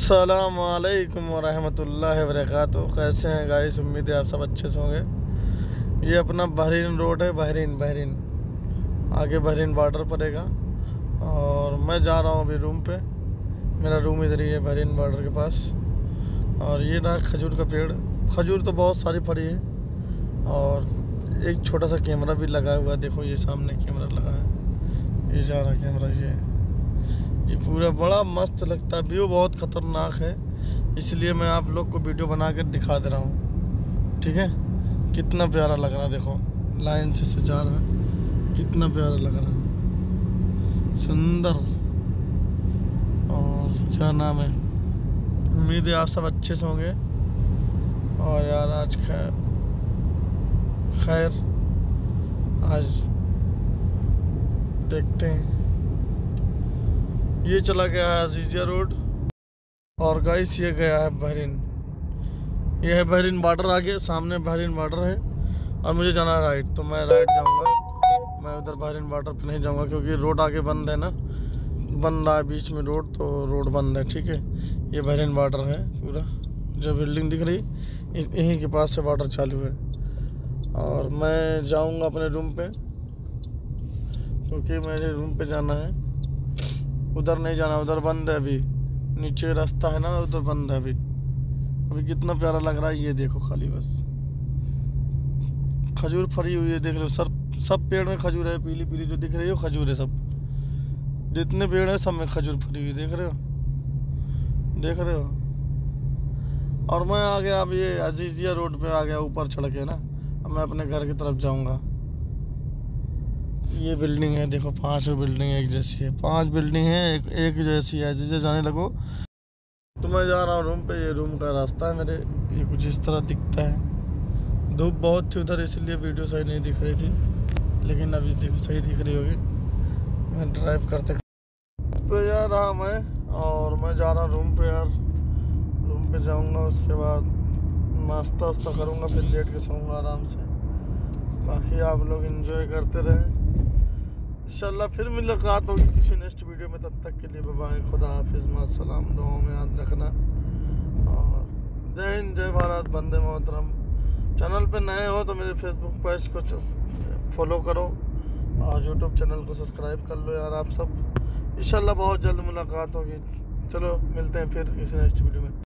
अस्सलाम वालेकुम वरहमतुल्लाहि वबरकातुहू। कैसे हैं गाइस? उम्मीद है आप सब अच्छे से होंगे। ये अपना बहरीन रोड है, बहरीन आगे बहरीन बॉर्डर पड़ेगा और मैं जा रहा हूँ अभी रूम पे। मेरा रूम इधर ही है बहरीन बॉर्डर के पास। और ये रहा खजूर का पेड़। खजूर तो बहुत सारी फड़ी है और एक छोटा सा कैमरा भी लगा हुआ है। देखो ये सामने कैमरा लगा है, ये जा रहा कैमरा। ये पूरा बड़ा मस्त लगता है, व्यू बहुत ख़तरनाक है, इसलिए मैं आप लोग को वीडियो बना कर दिखा दे रहा हूँ। ठीक है, कितना प्यारा लग रहा है। देखो लाइन से जा रहा है, कितना प्यारा लग रहा है, सुंदर। और क्या नाम है, उम्मीद है आप सब अच्छे से होंगे। और यार आज खैर आज देखते हैं। ये चला गया है अजीजिया रोड और गाइस ये गया है बहरीन। ये है बहरीन बॉर्डर, आगे सामने बहरीन बॉर्डर है और मुझे जाना है राइट, तो मैं राइट जाऊंगा। मैं उधर बहरीन बॉर्डर पे नहीं जाऊंगा क्योंकि रोड आगे बंद है ना, बन रहा है बीच में रोड, तो रोड बंद है। ठीक है, ये बहरीन बॉर्डर है पूरा, जो बिल्डिंग दिख रही यहीं के पास से बॉर्डर चालू है। और मैं जाऊंगा अपने रूम पे क्योंकि मेरे रूम पे जाना है, उधर नहीं जाना, उधर बंद है अभी। नीचे रास्ता है ना, उधर बंद है अभी कितना प्यारा लग रहा है। ये देखो खाली बस खजूर फरी हुई है, देख लो सर, सब पेड़ में खजूर है। पीली पीली जो दिख रही है वो खजूर है, सब जितने पेड़ है सब में खजूर फरी हुई, देख रहे हो। और मैं आ गया अब ये अजीजिया रोड पे आ गया, ऊपर चढ़ के ना। अब मैं अपने घर की तरफ जाऊंगा। ये बिल्डिंग है, देखो 5 बिल्डिंग एक जैसी है, 5 बिल्डिंग है एक जैसी है। जैसे जाने लगो तो मैं जा रहा हूँ रूम पे। ये रूम का रास्ता है मेरे, ये कुछ इस तरह दिखता है। धूप बहुत थी उधर, इसलिए वीडियो सही नहीं दिख रही थी, लेकिन अभी सही दिख रही होगी। मैं ड्राइव करते तो जा रहा मैं, और मैं जा रहा हूँ रूम पे। यार रूम पे जाऊँगा, उसके बाद नाश्ता वास्ता करूँगा, फिर लेट के सोऊंगा आराम से। बाकी आप लोग एंजॉय करते रहें, इंशाल्लाह फिर मुलाकात होगी किसी नेक्स्ट वीडियो में। तब तक के लिए बाय बाय, खुदा हाफिज़, मास्सलाम, दुआओं में याद रखना। और जय हिंद, जय भारत, वंदे मातरम। चैनल पे नए हो तो मेरे फेसबुक पेज को फॉलो करो और यूट्यूब चैनल को सब्सक्राइब कर लो यार आप सब। इंशाल्लाह बहुत जल्द मुलाकात होगी। चलो मिलते हैं फिर किसी नेक्स्ट वीडियो में।